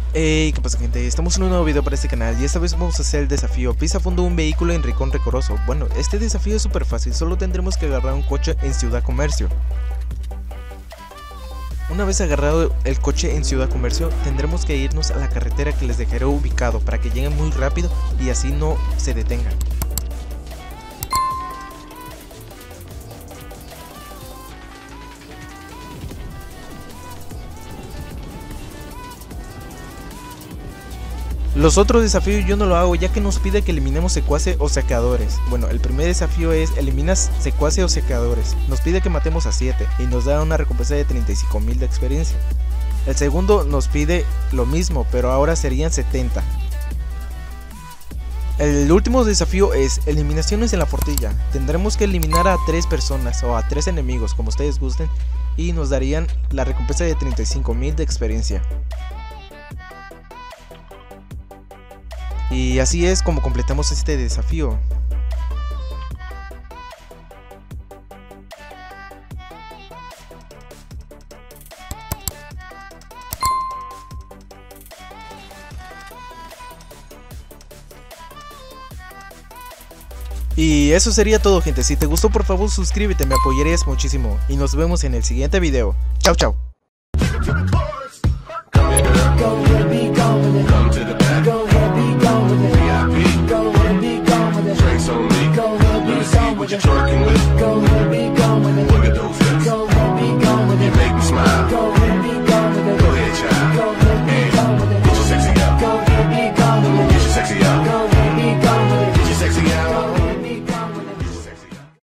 Hey, ¿qué pasa, gente? Estamos en un nuevo video para este canal y esta vez vamos a hacer el desafío Pisa a fondo un vehículo en Rincón Recoroso. Bueno, este desafío es súper fácil, solo tendremos que agarrar un coche en Ciudad Comercio. Una vez agarrado el coche en Ciudad Comercio, tendremos que irnos a la carretera que les dejaré ubicado para que lleguen muy rápido y así no se detengan. Los otros desafíos yo no lo hago ya que nos pide que eliminemos secuaces o saqueadores. Bueno, el primer desafío es eliminas secuaces o saqueadores. Nos pide que matemos a 7 y nos da una recompensa de 35.000 de experiencia. El segundo nos pide lo mismo, pero ahora serían 70. El último desafío es eliminaciones en la fortilla. Tendremos que eliminar a 3 personas o a 3 enemigos como ustedes gusten y nos darían la recompensa de 35.000 de experiencia. Y así es como completamos este desafío. Y eso sería todo, gente. Si te gustó, por favor suscríbete, me apoyarías muchísimo. Y nos vemos en el siguiente video. Chao, chao. What you twerking with? Go ahead, be